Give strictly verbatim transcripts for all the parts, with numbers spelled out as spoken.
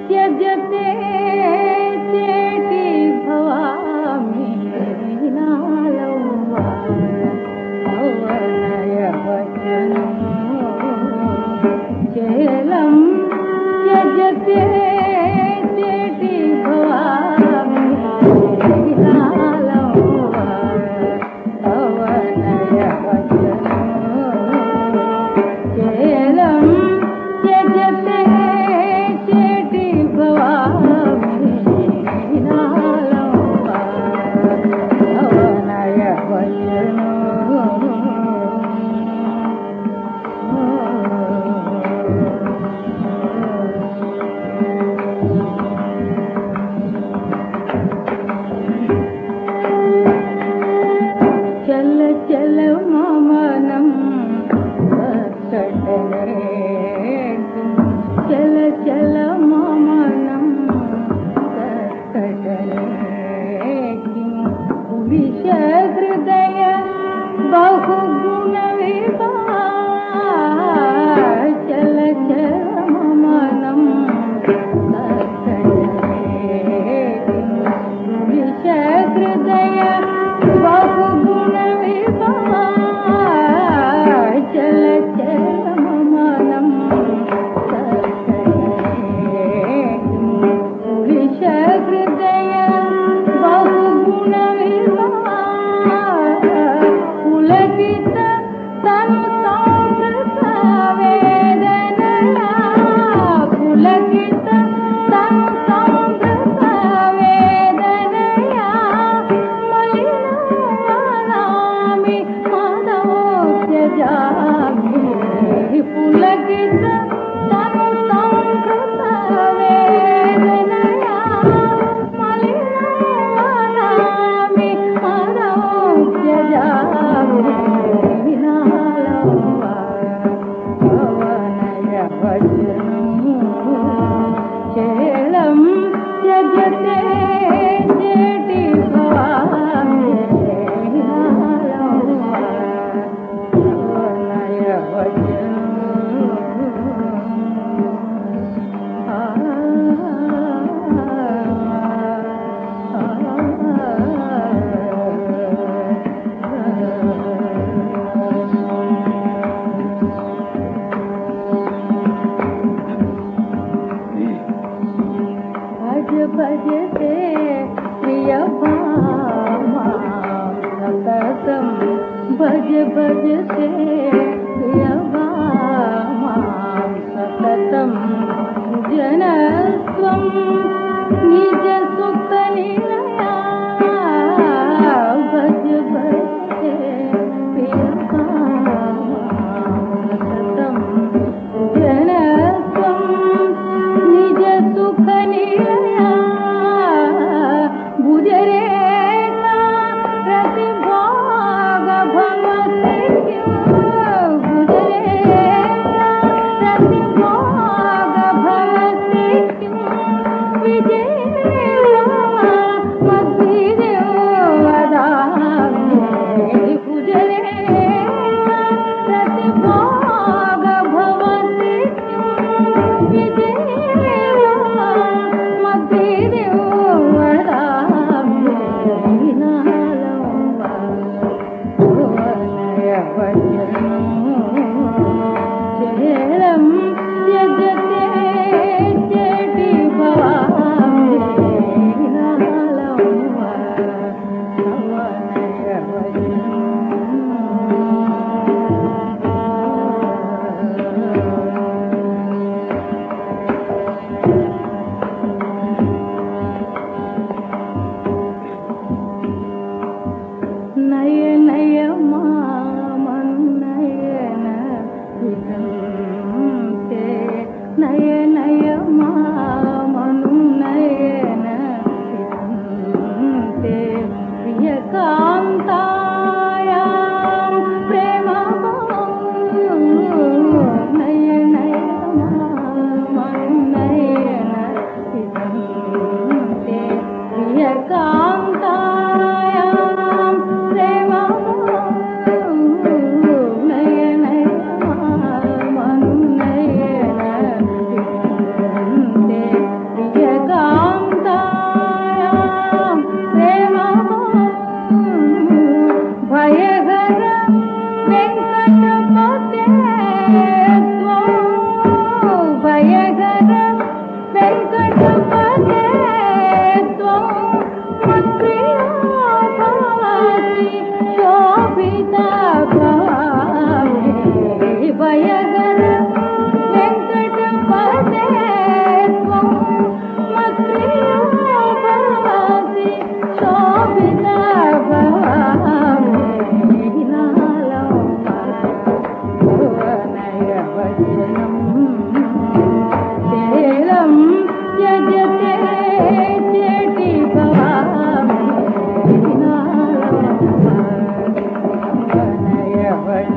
त्यजते चेटी भवामि नAlaM अवनय वचनं चेलं त्यजते चेटी भवामि नAlaM अवनय वचनं चेलं त्यजते चेटी भवामि नAlaM अवनय वचनं चल चल ममनं कटने चल चल ममनं कटने पुरुष हृदय बहुगुण विभाग चल चल ममनं कटने पुरुष हृदय बहुगुण विभाग चल चल ममनं पुरुष हृदय बहुगुण विभाग पुलकित तनु समृत वेदनया पुलकित तनु समृत वेदनया मलिनामि माधवोऽप्यजामि पुलकित तनु समृत वेदनया मलिनामि माधवोऽप्यजामि नAlaM अवनय वचनं चेलं त्यजते चेटी भवामि नAlaM अवनय वचनं भज भज से प्रिय भामा सततं भज भज से प्रिय भामा सततं जनस्त्वं निज सुख निलया भज भज से प्रिय भामा सततं जनस्त्वं निज सुख निलया भुजरे प्रतिभाग भवति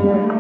जय